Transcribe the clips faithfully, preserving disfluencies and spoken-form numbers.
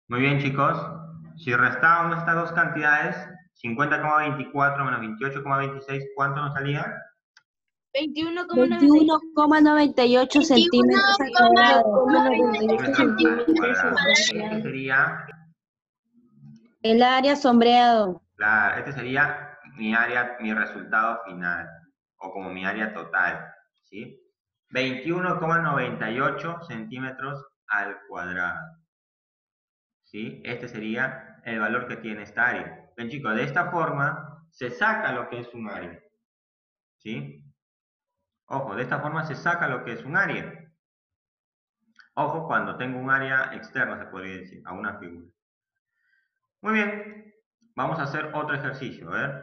Muy bien, chicos. Si restamos estas dos cantidades, cincuenta coma veinticuatro menos veintiocho coma veintiséis, ¿cuánto nos salía? veintiuno veintiuno coma noventa y ocho centímetros al cuadrado. Centímetros al cuadrado. Este sería, El área sombreado. la, este sería mi área, mi resultado final, o como mi área total, ¿sí? veintiuno coma noventa y ocho centímetros al cuadrado, ¿sí? Este sería el valor que tiene esta área. Bien, chicos, de esta forma se saca lo que es un área, ¿sí? Ojo, de esta forma se saca lo que es un área. Ojo, cuando tengo un área externa, se podría decir, a una figura. Muy bien, vamos a hacer otro ejercicio, a ver.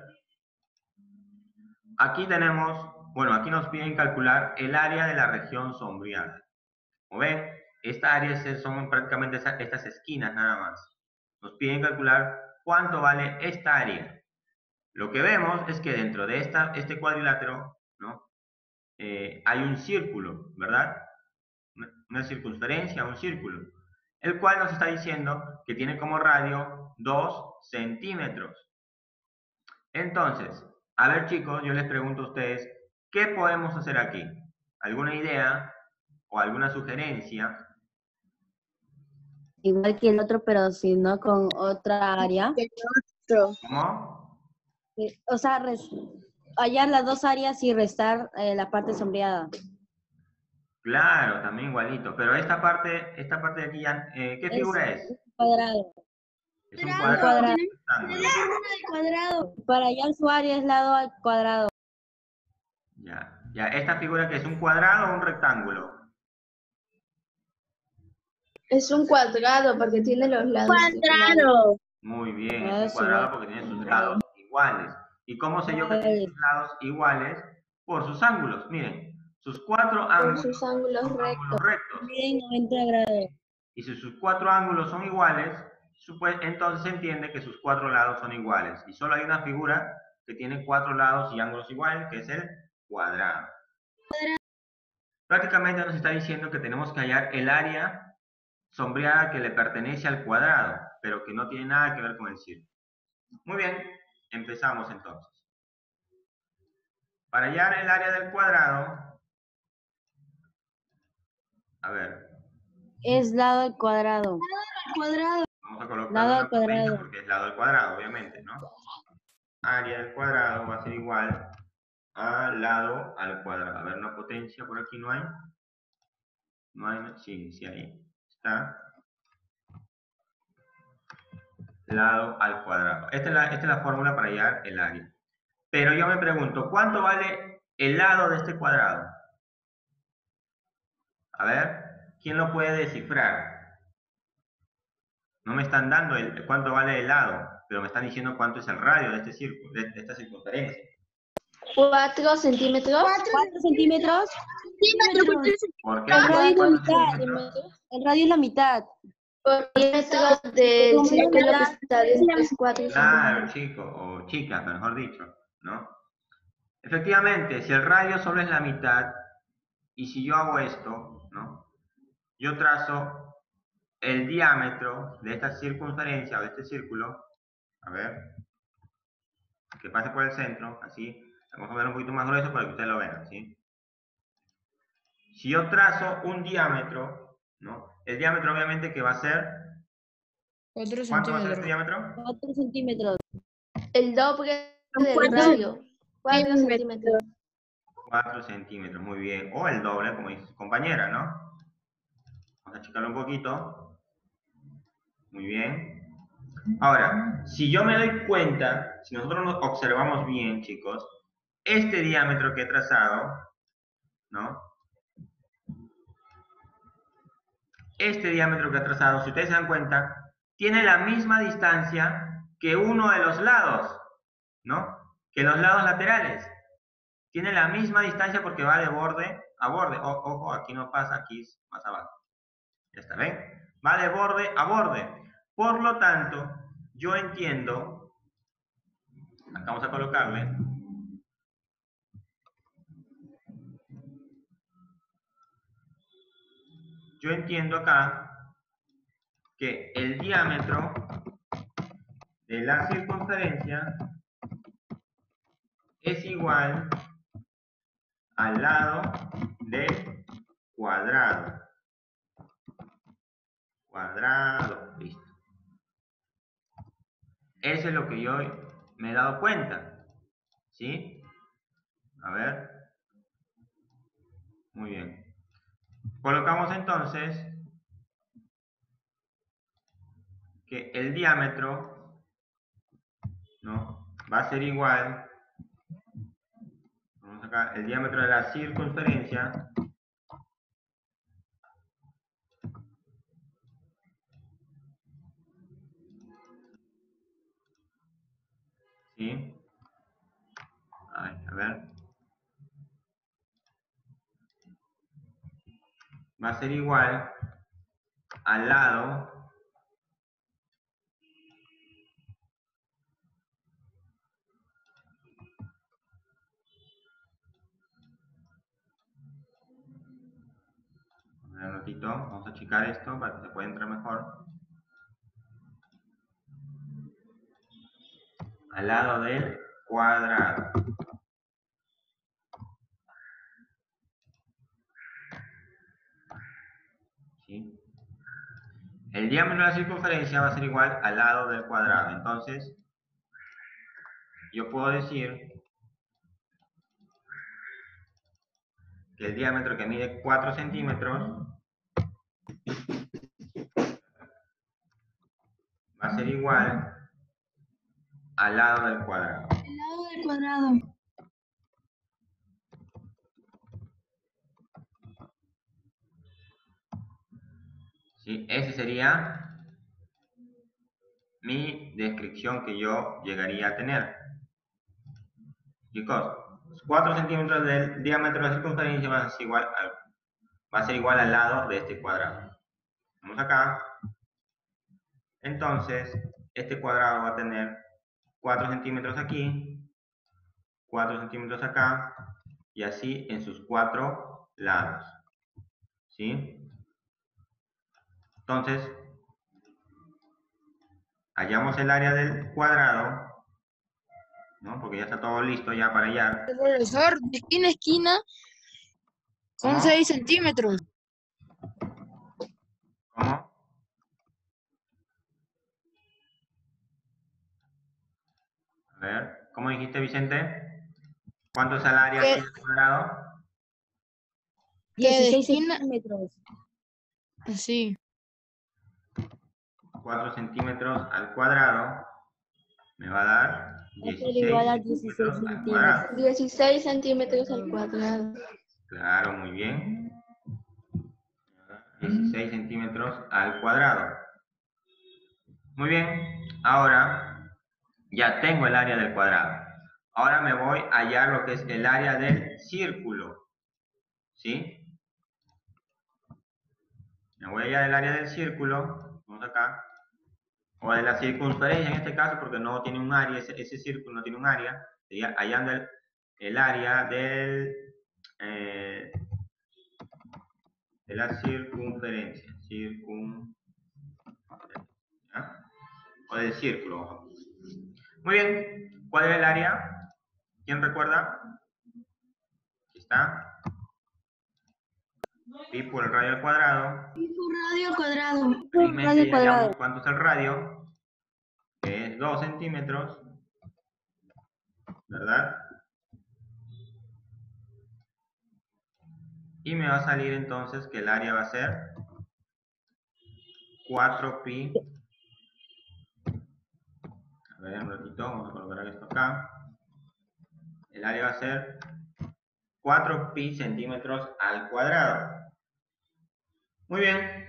Aquí tenemos, bueno, aquí nos piden calcular el área de la región sombreada. Como ven, esta área son prácticamente estas esquinas nada más. Nos piden calcular cuánto vale esta área. Lo que vemos es que dentro de esta, este cuadrilátero, ¿no? Eh, hay un círculo, ¿verdad? Una circunferencia, un círculo, el cual nos está diciendo que tiene como radio dos centímetros. Entonces, a ver chicos, yo les pregunto a ustedes, ¿qué podemos hacer aquí? ¿Alguna idea o alguna sugerencia? Igual que el otro, pero si no con otra área. ¿Cómo? Eh, O sea, res- hallar las dos áreas y restar eh, la parte sombreada. Claro, también igualito, pero esta parte, esta parte de aquí, ya, eh, ¿qué Es figura es? un cuadrado. Es un Un cuadrado, cuadrado. un rectángulo. cuadrado. Para hallar su área es lado al cuadrado. Ya, ya, esta figura que es un cuadrado o un rectángulo. Es un cuadrado porque tiene los lados Cuadrado. Muy bien, es un Lados cuadrado iguales. porque tiene sus lados iguales. ¿Y cómo sé yo que tiene sus lados iguales? Por sus ángulos. Miren, sus cuatro por ángulos sus ángulos son rectos. ángulos rectos. Miden noventa grados. Y si sus cuatro ángulos son iguales, entonces se entiende que sus cuatro lados son iguales. Y solo hay una figura que tiene cuatro lados y ángulos iguales, que es el cuadrado. Prácticamente nos está diciendo que tenemos que hallar el área sombreada que le pertenece al cuadrado, pero que no tiene nada que ver con el círculo. Muy bien, empezamos entonces. Para hallar el área del cuadrado, a ver, Es lado al cuadrado. Cuadrado. vamos a colocar Lado una al potencia cuadrado. porque es lado al cuadrado, obviamente, ¿no? Área del cuadrado va a ser igual a lado al cuadrado. A ver, una potencia por aquí no hay. No hay, sí, sí hay. Está. Lado al cuadrado. Esta es la, esta es la fórmula para hallar el área. Pero yo me pregunto, ¿cuánto vale el lado de este cuadrado? A ver, ¿quién lo puede descifrar? No me están dando el, cuánto vale el lado, pero me están diciendo cuánto es el radio de este círculo, de, de esta circunferencia. Cuatro centímetros. ¿Cuatro centímetros? ¿Por qué? El radio es la ¿Cuatro mitad. centímetros? El radio es la mitad. Por diámetro del Como la círculo que mitad. está dentro es cuatro Claro, centímetros. chico, o chica, mejor dicho, ¿no? Efectivamente, si el radio solo es la mitad, y si yo hago esto, ¿no? Yo trazo el diámetro de esta circunferencia o de este círculo, a ver, que pase por el centro, así, vamos a ver un poquito más grueso para que ustedes lo vean, ¿sí? Si yo trazo un diámetro, ¿no? El diámetro obviamente que va a ser, ¿cuánto va a ser este diámetro? Cuatro centímetros. El doble del Cuatro radio. Cuatro centímetros. cuatro centímetros, muy bien. O el doble, como dice su compañera, ¿no? Vamos a achicarlo un poquito. Muy bien. Ahora, si yo me doy cuenta, si nosotros nos observamos bien, chicos, este diámetro que he trazado, ¿no? Este diámetro que he trazado, si ustedes se dan cuenta, tiene la misma distancia que uno de los lados, ¿no? Que los lados laterales. Tiene la misma distancia porque va de borde a borde. O, ojo, aquí no pasa, aquí es más abajo. Ya está, ¿ven? Va de borde a borde. Por lo tanto, yo entiendo, acá vamos a colocarle, yo entiendo acá que el diámetro de la circunferencia es igual al lado del cuadrado. Cuadrado, listo. Eso es lo que yo me he dado cuenta. ¿Sí? A ver. Muy bien. Colocamos entonces que el diámetro, ¿no?, va a ser igual, vamos acá, el diámetro de la circunferencia ¿sí? Ay, a ver. Va a ser igual al lado a ver, un ratito, vamos a achicar esto para que se pueda entrar mejor. Al lado del cuadrado. ¿Sí? El diámetro de la circunferencia va a ser igual al lado del cuadrado. Entonces, yo puedo decir que el diámetro, que mide cuatro centímetros, va a ser igual al lado del cuadrado. El lado del cuadrado. ¿Sí? Ese sería mi descripción que yo llegaría a tener. Chicos, cuatro centímetros del diámetro de la circunferencia va a ser igual al, va a ser igual al lado de este cuadrado. Vamos acá. Entonces, este cuadrado va a tener cuatro centímetros aquí, cuatro centímetros acá, y así en sus cuatro lados. ¿Sí? Entonces, hallamos el área del cuadrado, ¿no? Porque ya está todo listo ya para hallar. Profesor, de esquina a esquina son ¿Cómo? seis centímetros. ¿Cómo? A ver, ¿cómo dijiste, Vicente? ¿Cuánto es el área ¿Qué? aquí del cuadrado? Que de dieciséis esquina, centímetros. así. cuatro centímetros al cuadrado me va a dar Va a ser dieciséis igual a centímetros dieciséis al centímetros. cuadrado. dieciséis centímetros al cuadrado. Claro, muy bien. dieciséis centímetros al cuadrado. Muy bien, ahora ya tengo el área del cuadrado. Ahora me voy a hallar lo que es el área del círculo. ¿Sí? Me voy a hallar el área del círculo. Vamos acá. O de la circunferencia en este caso, porque no tiene un área, ese, ese círculo no tiene un área. Sería hallando el, el área del, eh, de la circunferencia. Circun, ¿ya? O del círculo. Muy bien. ¿Cuál es el área? ¿Quién recuerda? Aquí está. Pi por el radio al cuadrado. Pi por radio al cuadrado. Felizmente ya hallamos cuánto es el radio, que es dos centímetros, ¿verdad? Y me va a salir entonces que el área va a ser cuatro pi. A ver, un ratito, vamos a colocar esto acá. El área va a ser cuatro pi centímetros al cuadrado. Muy bien.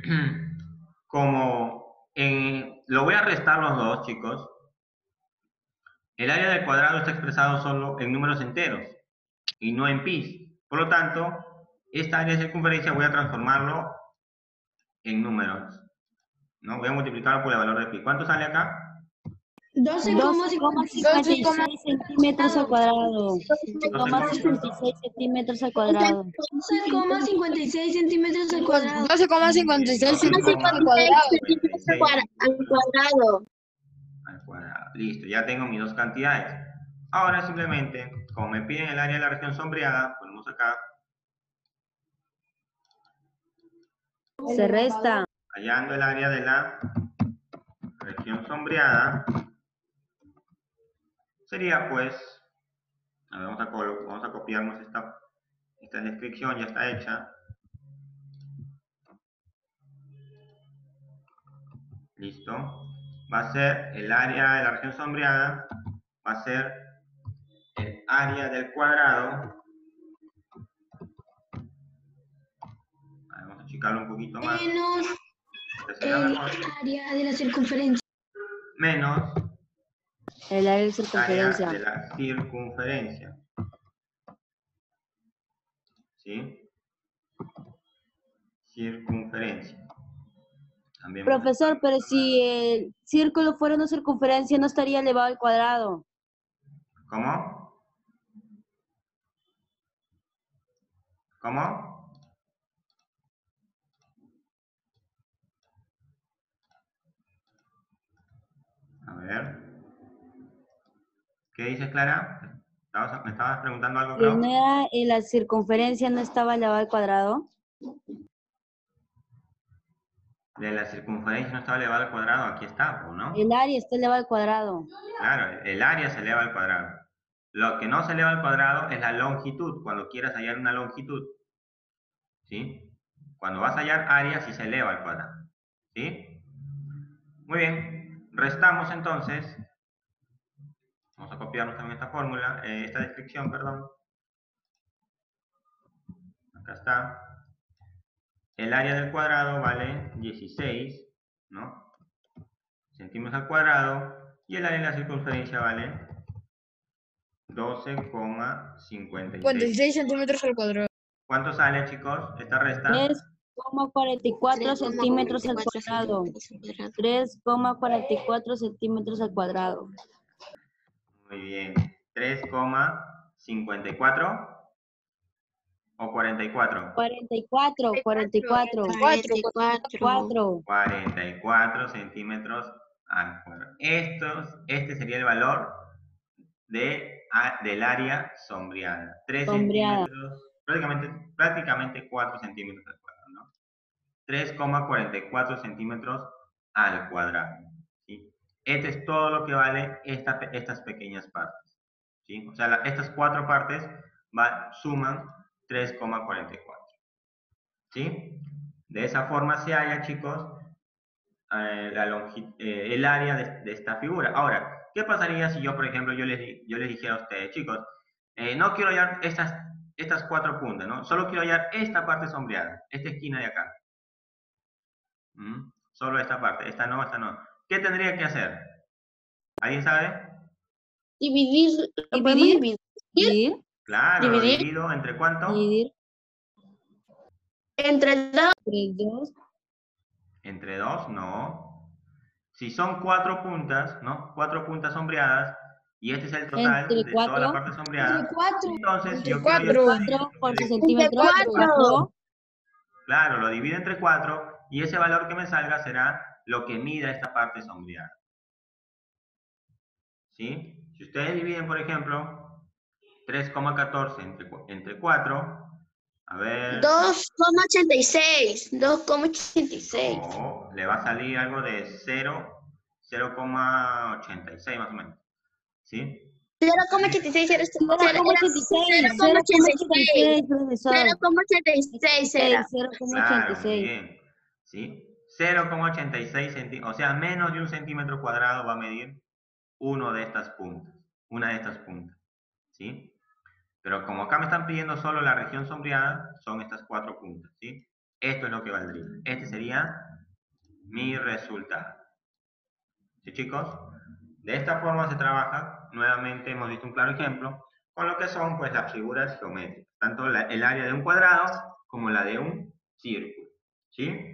Como en, lo voy a restar los dos, chicos. El área del cuadrado está expresado solo en números enteros y no en pi. Por lo tanto, esta área de circunferencia voy a transformarlo en números. ¿No? Voy a multiplicarlo por el valor de pi. ¿Cuánto sale acá? doce coma cincuenta y seis centímetros al cuadrado. doce coma cincuenta y seis centímetros al cuadrado. doce coma cincuenta y seis centímetros al cuadrado. doce coma cincuenta y seis centímetros al cuadrado. cincuenta y seis Al cuadrado. al cuadrado. Listo, ya tengo mis dos cantidades. Ahora simplemente, como me piden el área de la región sombreada, ponemos acá, Se resta. hallando el área de la región sombreada, sería pues, a ver, vamos, a vamos a copiarnos esta, esta descripción, ya está hecha. Listo. Va a ser el área de la región sombreada, va a ser el área del cuadrado. Ahí vamos a achicarlo un poquito más. Menos Este sería el mejor. área de la circunferencia. Menos El área de área circunferencia. de la circunferencia. ¿Sí? Circunferencia. También vamos a- Profesor, pero si el círculo fuera una circunferencia, no estaría elevado al cuadrado. ¿Cómo? ¿Cómo? A ver. ¿Qué dices, Clara? ¿Estabas- ¿Me estabas preguntando algo, Si no Clau? era, en la circunferencia no estaba elevado al cuadrado. De la circunferencia no estaba elevado al cuadrado, aquí está, ¿o no? El área está elevado al cuadrado. Claro, el área se eleva al cuadrado. Lo que no se eleva al cuadrado es la longitud, cuando quieras hallar una longitud. ¿Sí? Cuando vas a hallar área, sí se eleva al cuadrado. ¿Sí? Muy bien. Restamos entonces. Vamos a copiarnos también esta fórmula, eh, esta descripción, perdón. Acá está. El área del cuadrado vale dieciséis, ¿no? Centímetros al cuadrado. Y el área de la circunferencia vale doce coma cincuenta y cincuenta y seis. seis centímetros al cuadrado. ¿Cuánto sale, chicos, esta resta? tres coma cuarenta y cuatro centímetros al cuadrado. tres coma cuarenta y cuatro centímetros al cuadrado. Muy bien. tres coma cincuenta y cuatro o cuarenta y cuatro. cuarenta y cuatro, cuarenta y cuatro. cuatro. cuatro. cuarenta y cuatro centímetros al cuadrado. Estos, este sería el valor de, a, del área sombreada. tres Sombreada. centímetros, prácticamente, prácticamente cuatro centímetros al cuadrado, ¿no? tres coma cuarenta y cuatro centímetros al cuadrado. ¿Sí? Este es todo lo que vale esta, estas pequeñas partes. ¿Sí? O sea, la, estas cuatro partes va, suman tres coma cuarenta y cuatro. ¿Sí? De esa forma se halla, chicos, eh, la longi, eh, el área de, de esta figura. Ahora, ¿qué pasaría si yo, por ejemplo, yo les, yo les dijera a ustedes, chicos, eh, no quiero hallar estas, estas cuatro puntas, ¿no? Solo quiero hallar esta parte sombreada, esta esquina de acá. ¿Mm? Solo esta parte, esta no, esta no. ¿Qué tendría que hacer? ¿Alguien sabe? Dividir. ¿Lo podemos ¿Dividir? dividir? Dividir. Claro, lo ¿Dividir? divido entre ¿cuánto? Dividir. Entre dos. Entre dos. Entre dos, no. Si son cuatro puntas, ¿no? Cuatro puntas sombreadas, y este es el total Entre de toda la cuatro. parte sombreada. Entre cuatro. Entonces, Entre yo quiero hallar, cuatro. por ejemplo, cuatro por el- sus centímetros. cuatro. cuatro. Claro, lo divido entre cuatro y ese valor que me salga será lo que mida esta parte sombreada. ¿Sí? Si ustedes dividen, por ejemplo, tres coma catorce entre, entre cuatro, a ver... dos coma ochenta y seis. dos coma ochenta y seis. No, le va a salir algo de cero, cero coma ochenta y seis más o menos. ¿Sí? cero coma ochenta y seis. cero cero coma ochenta y seis. cero coma ochenta y seis, profesor. cero coma ochenta y seis era. cero coma ochenta Claro, y muy seis. bien. ¿Sí? cero coma ochenta y seis centímetros, o sea, menos de un centímetro cuadrado va a medir uno de estas puntas, una de estas puntas. ¿Sí? Pero como acá me están pidiendo solo la región sombreada, son estas cuatro puntas. ¿Sí? Esto es lo que valdría. Este sería mi resultado. ¿Sí, chicos? De esta forma se trabaja, nuevamente hemos visto un claro ejemplo, con lo que son pues las figuras geométricas, tanto la, el área de un cuadrado como la de un círculo. ¿Sí?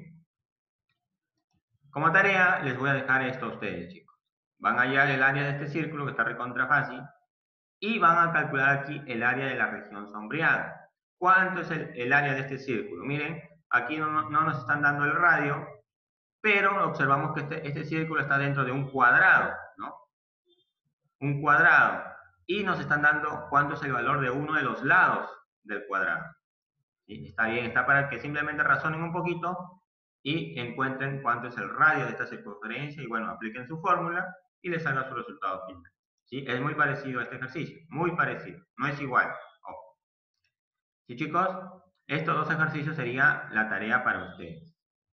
Como tarea les voy a dejar esto a ustedes, chicos. Van a hallar el área de este círculo que está recontra fácil, y van a calcular aquí el área de la región sombreada. ¿Cuánto es el, el área de este círculo? Miren, aquí no, no nos están dando el radio, pero observamos que este, este círculo está dentro de un cuadrado, ¿no? Un cuadrado. Y nos están dando cuánto es el valor de uno de los lados del cuadrado. ¿Sí? Está bien, está para que simplemente razonen un poquito y encuentren cuánto es el radio de esta circunferencia y bueno, apliquen su fórmula y les salga su resultado final. ¿Sí? Es muy parecido a este ejercicio, muy parecido, no es igual. Ojo. ¿Sí, chicos? Estos dos ejercicios sería la tarea para ustedes.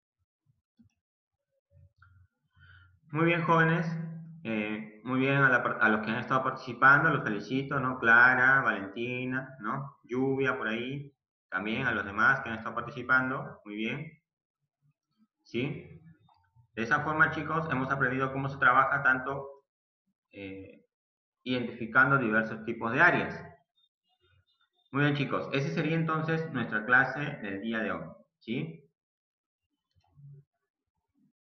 Muy bien, jóvenes. Eh, muy bien a, la, a los que han estado participando, los felicito, ¿no? Clara, Valentina, ¿no? Lluvia por ahí. También a los demás que han estado participando. Muy bien. ¿Sí? De esa forma, chicos, hemos aprendido cómo se trabaja tanto eh, identificando diversos tipos de áreas. Muy bien, chicos. Esa sería entonces nuestra clase del día de hoy. ¿Sí?